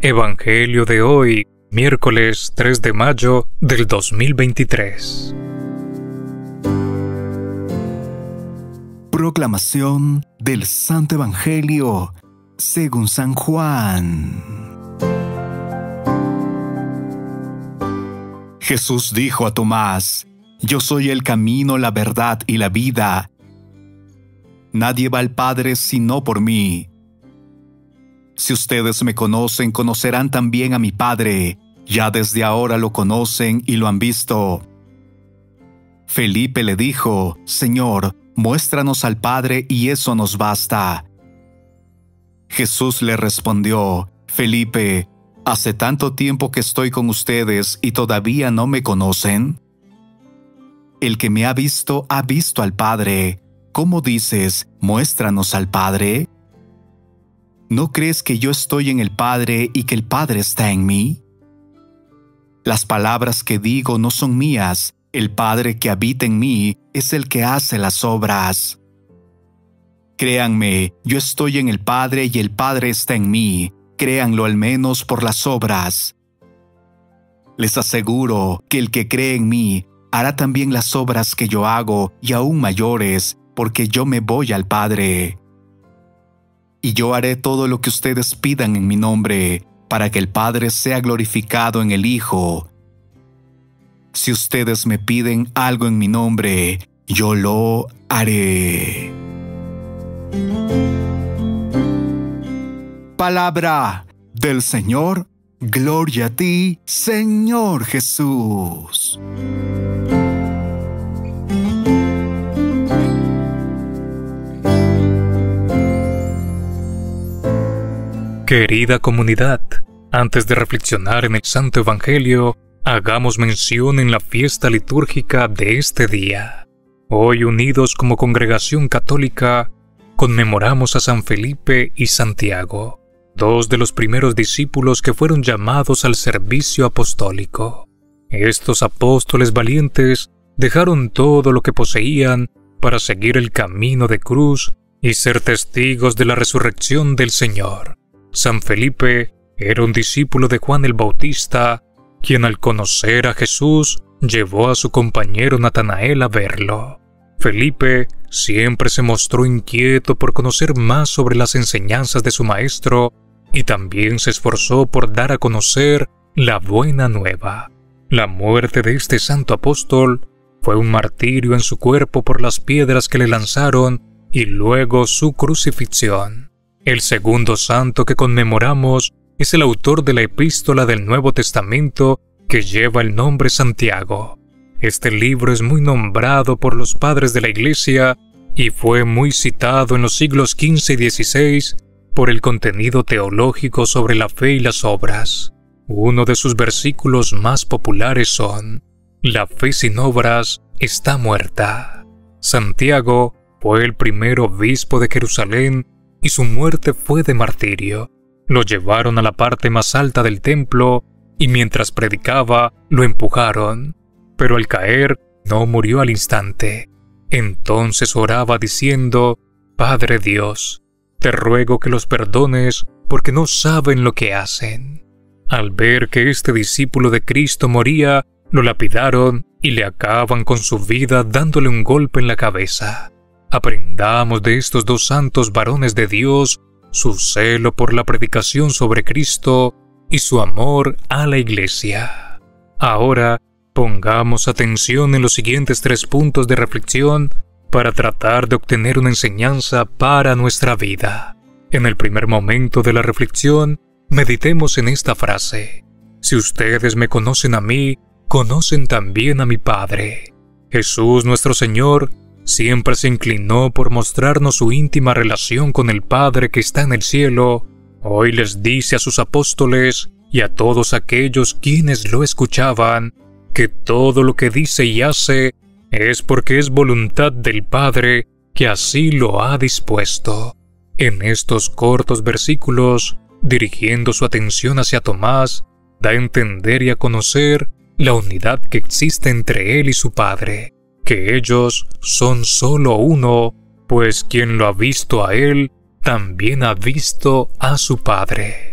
Evangelio de hoy, miércoles 3 de mayo del 2023. Proclamación del Santo Evangelio según San Juan. Jesús dijo a Tomás: Yo soy el camino, la verdad y la vida. Nadie va al Padre sino por mí. Si ustedes me conocen, conocerán también a mi Padre. Ya desde ahora lo conocen y lo han visto. Felipe le dijo: Señor, muéstranos al Padre y eso nos basta. Jesús le respondió: Felipe, ¿hace tanto tiempo que estoy con ustedes y todavía no me conocen? El que me ha visto al Padre. ¿Cómo dices, muéstranos al Padre? ¿No crees que yo estoy en el Padre y que el Padre está en mí? Las palabras que digo no son mías. El Padre que habita en mí es el que hace las obras. Créanme, yo estoy en el Padre y el Padre está en mí. Créanlo al menos por las obras. Les aseguro que el que cree en mí hará también las obras que yo hago y aún mayores, porque yo me voy al Padre. Y yo haré todo lo que ustedes pidan en mi nombre, para que el Padre sea glorificado en el Hijo. Si ustedes me piden algo en mi nombre, yo lo haré. Palabra del Señor. Gloria a ti, Señor Jesús. Querida comunidad, antes de reflexionar en el Santo Evangelio, hagamos mención en la fiesta litúrgica de este día. Hoy, unidos como congregación católica, conmemoramos a San Felipe y Santiago, dos de los primeros discípulos que fueron llamados al servicio apostólico. Estos apóstoles valientes dejaron todo lo que poseían para seguir el camino de cruz y ser testigos de la resurrección del Señor. San Felipe era un discípulo de Juan el Bautista, quien al conocer a Jesús llevó a su compañero Natanael a verlo. Felipe siempre se mostró inquieto por conocer más sobre las enseñanzas de su maestro y también se esforzó por dar a conocer la buena nueva. La muerte de este santo apóstol fue un martirio en su cuerpo por las piedras que le lanzaron y luego su crucifixión. El segundo santo que conmemoramos es el autor de la epístola del Nuevo Testamento que lleva el nombre Santiago. Este libro es muy nombrado por los padres de la Iglesia y fue muy citado en los siglos XV y XVI por el contenido teológico sobre la fe y las obras. Uno de sus versículos más populares son: La fe sin obras está muerta. Santiago fue el primer obispo de Jerusalén y su muerte fue de martirio. Lo llevaron a la parte más alta del templo y mientras predicaba lo empujaron, pero al caer no murió al instante. Entonces oraba diciendo: Padre Dios, te ruego que los perdones porque no saben lo que hacen. Al ver que este discípulo de Cristo moría, lo lapidaron y le acaban con su vida dándole un golpe en la cabeza. Aprendamos de estos dos santos varones de Dios su celo por la predicación sobre Cristo y su amor a la Iglesia. Ahora, pongamos atención en los siguientes 3 puntos de reflexión para tratar de obtener una enseñanza para nuestra vida. En el primer momento de la reflexión, meditemos en esta frase: Si ustedes me conocen a mí, conocen también a mi Padre. Jesús nuestro Señor siempre se inclinó por mostrarnos su íntima relación con el Padre que está en el cielo. Hoy les dice a sus apóstoles y a todos aquellos quienes lo escuchaban que todo lo que dice y hace es porque es voluntad del Padre que así lo ha dispuesto. En estos cortos versículos, dirigiendo su atención hacia Tomás, da a entender y a conocer la unidad que existe entre él y su Padre, que ellos son solo uno, pues quien lo ha visto a él, también ha visto a su Padre.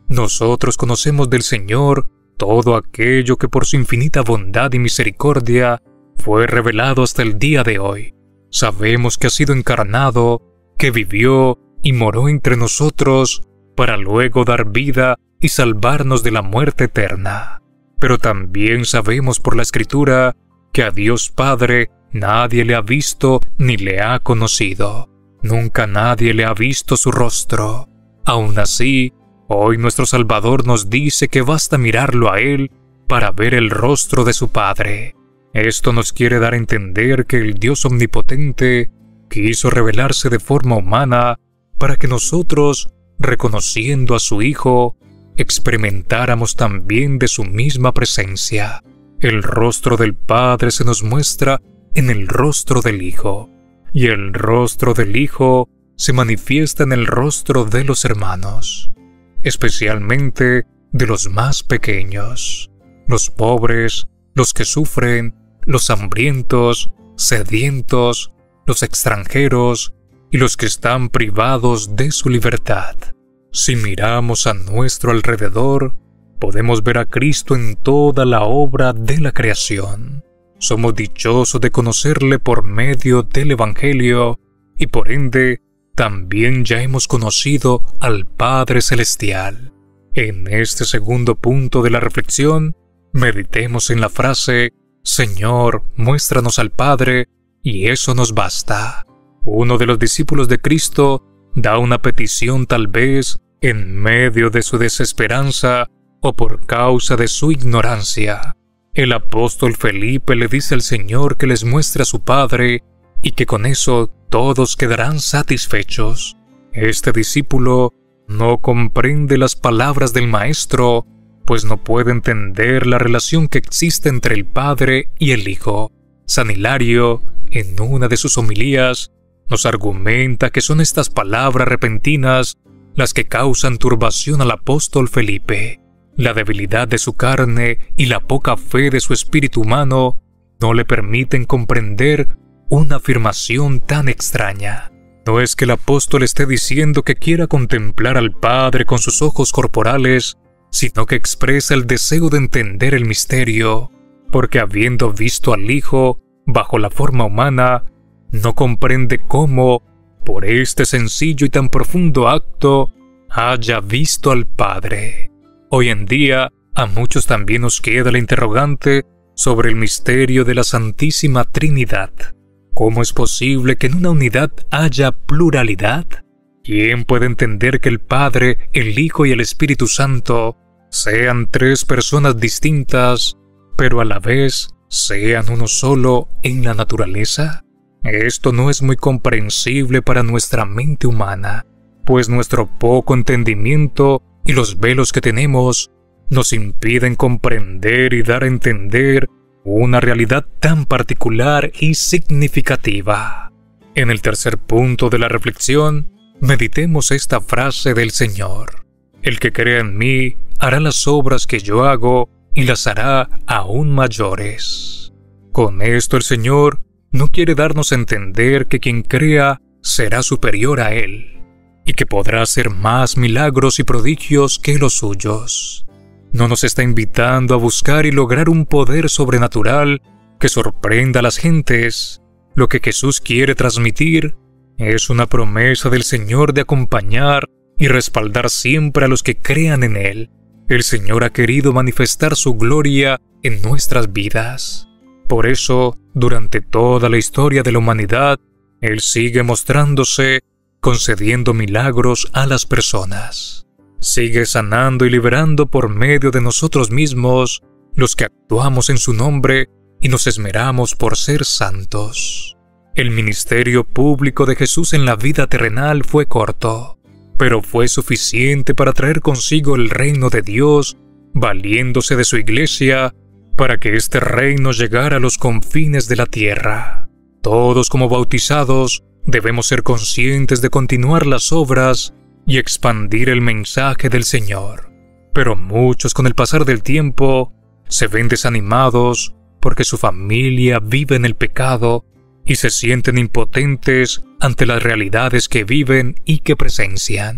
nosotros conocemos del Señor todo aquello que por su infinita bondad y misericordia fue revelado hasta el día de hoy. Sabemos que ha sido encarnado, que vivió y moró entre nosotros para luego dar vida y salvarnos de la muerte eterna. Pero también sabemos por la Escritura que a Dios Padre nadie le ha visto ni le ha conocido. Nunca nadie le ha visto su rostro. Aún así, hoy nuestro Salvador nos dice que basta mirarlo a Él para ver el rostro de su Padre. Esto nos quiere dar a entender que el Dios omnipotente quiso revelarse de forma humana para que nosotros, reconociendo a su Hijo, experimentáramos también de su misma presencia. El rostro del Padre se nos muestra en el rostro del Hijo, y el rostro del Hijo se manifiesta en el rostro de los hermanos, especialmente de los más pequeños, los pobres, los que sufren, los hambrientos, sedientos, los extranjeros y los que están privados de su libertad. Si miramos a nuestro alrededor, podemos ver a Cristo en toda la obra de la creación. Somos dichosos de conocerle por medio del Evangelio y por ende también ya hemos conocido al Padre Celestial. En este segundo punto de la reflexión, meditemos en la frase: Señor, muéstranos al Padre, y eso nos basta. Uno de los discípulos de Cristo da una petición tal vez en medio de su desesperanza o por causa de su ignorancia. El apóstol Felipe le dice al Señor que les muestre a su Padre y que con eso todos quedarán satisfechos. Este discípulo no comprende las palabras del Maestro, pues no puede entender la relación que existe entre el Padre y el Hijo. San Hilario, en una de sus homilías, nos argumenta que son estas palabras repentinas las que causan turbación al apóstol Felipe. La debilidad de su carne y la poca fe de su espíritu humano no le permiten comprender una afirmación tan extraña. No es que el apóstol esté diciendo que quiera contemplar al Padre con sus ojos corporales, sino que expresa el deseo de entender el misterio, porque habiendo visto al Hijo bajo la forma humana, no comprende cómo, por este sencillo y tan profundo acto, haya visto al Padre. Hoy en día, a muchos también nos queda la interrogante sobre el misterio de la Santísima Trinidad. ¿Cómo es posible que en una unidad haya pluralidad? ¿Quién puede entender que el Padre, el Hijo y el Espíritu Santo sean tres personas distintas, pero a la vez sean uno solo en la naturaleza? Esto no es muy comprensible para nuestra mente humana, pues nuestro poco entendimiento y los velos que tenemos nos impiden comprender y dar a entender una realidad tan particular y significativa. En el tercer punto de la reflexión, meditemos esta frase del Señor: El que crea en mí hará las obras que yo hago y las hará aún mayores. Con esto el Señor no quiere darnos a entender que quien crea será superior a Él y que podrá hacer más milagros y prodigios que los suyos. No nos está invitando a buscar y lograr un poder sobrenatural que sorprenda a las gentes. Lo que Jesús quiere transmitir es una promesa del Señor de acompañar y respaldar siempre a los que crean en Él. El Señor ha querido manifestar su gloria en nuestras vidas. Por eso, durante toda la historia de la humanidad, Él sigue mostrándose, concediendo milagros a las personas. Sigue sanando y liberando por medio de nosotros mismos, los que actuamos en su nombre y nos esmeramos por ser santos. El ministerio público de Jesús en la vida terrenal fue corto, pero fue suficiente para traer consigo el reino de Dios, valiéndose de su iglesia, para que este reino llegara a los confines de la tierra. Todos como bautizados debemos ser conscientes de continuar las obras y expandir el mensaje del Señor. Pero muchos con el pasar del tiempo se ven desanimados porque su familia vive en el pecado y se sienten impotentes ante las realidades que viven y que presencian.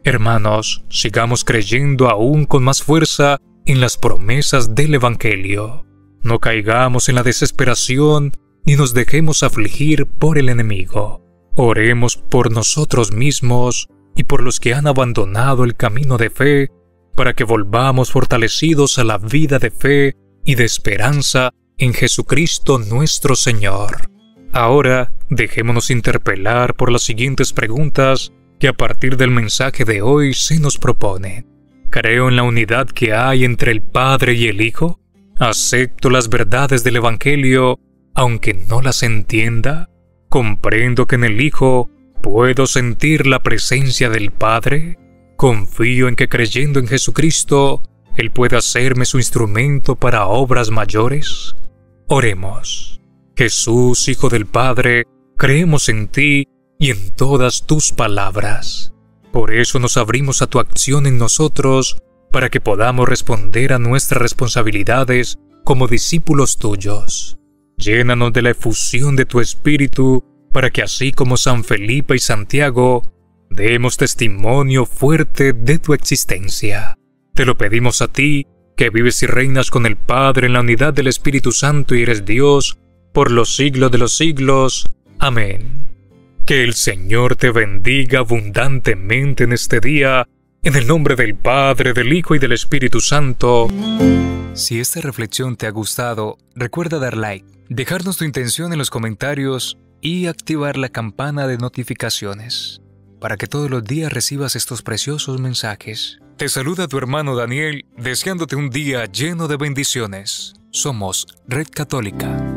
Hermanos, sigamos creyendo aún con más fuerza en las promesas del Evangelio. No caigamos en la desesperación ni nos dejemos afligir por el enemigo. Oremos por nosotros mismos y por los que han abandonado el camino de fe, para que volvamos fortalecidos a la vida de fe y de esperanza en Jesucristo nuestro Señor. Ahora, dejémonos interpelar por las siguientes preguntas que a partir del mensaje de hoy se nos proponen. ¿Creo en la unidad que hay entre el Padre y el Hijo? ¿Acepto las verdades del Evangelio, aunque no las entienda? ¿Comprendo que en el Hijo puedo sentir la presencia del Padre? ¿Confío en que creyendo en Jesucristo, Él puede hacerme su instrumento para obras mayores? Oremos. Jesús, Hijo del Padre, creemos en ti y en todas tus palabras. Por eso nos abrimos a tu acción en nosotros, para que podamos responder a nuestras responsabilidades como discípulos tuyos. Llénanos de la efusión de tu Espíritu, para que así como San Felipe y Santiago, demos testimonio fuerte de tu existencia. Te lo pedimos a ti, que vives y reinas con el Padre en la unidad del Espíritu Santo y eres Dios, por los siglos de los siglos. Amén. Que el Señor te bendiga abundantemente en este día, en el nombre del Padre, del Hijo y del Espíritu Santo. Si esta reflexión te ha gustado, recuerda dar like, dejarnos tu intención en los comentarios y activar la campana de notificaciones, para que todos los días recibas estos preciosos mensajes. Te saluda tu hermano Daniel, deseándote un día lleno de bendiciones. Somos Red Católica.